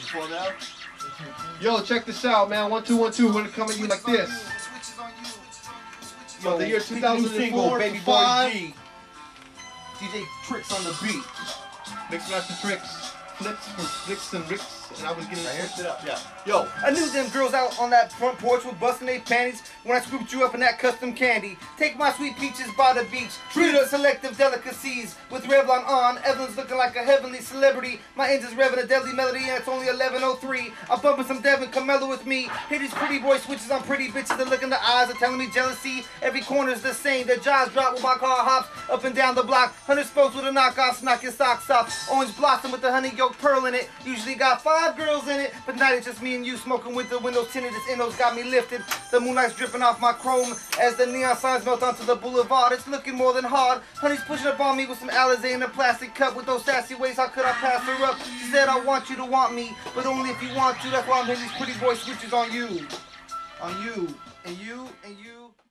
for now. Yo, check this out, man. 1 2 1 2. We're coming to you like this. Yo, the year 2004, Baby Boy 5. G. DJ Tricks on the beat. Mixmaster Tricks, Flips for Flicks and Ricks, and I was getting Right, it up, yeah. Yo, I knew them girls out on that front porch were busting their panties when I scooped you up in that custom candy. Take my sweet peaches by the beach, treat her selective delicacies with Revlon on. Evelyn's looking like a heavenly celebrity. My engine's revving a deadly melody and it's only 11:03. I'm bumping some Devin Camelo with me. Hit these pretty boy switches on pretty bitches that look in the eyes are telling me jealousy. Every corner's the same. Their jaws drop when my car hops up and down the block. 100 spokes with a knockoff, knock your socks off. Orange blossom with the honey yolk pearl in it. Usually got 5 girls in it, but tonight it's just me and you smoking with the windows tinted. This Inno's got me lifted. The moonlight's dripping off my chrome as the neon signs melt onto the boulevard. It's looking more than hard. Honey's pushing up on me with some Alizé in a plastic cup with those sassy ways. How could I pass her up? She said, I want you to want me, but only if you want to. That's why I'm hitting these pretty boy switches on you. On you, and you, and you.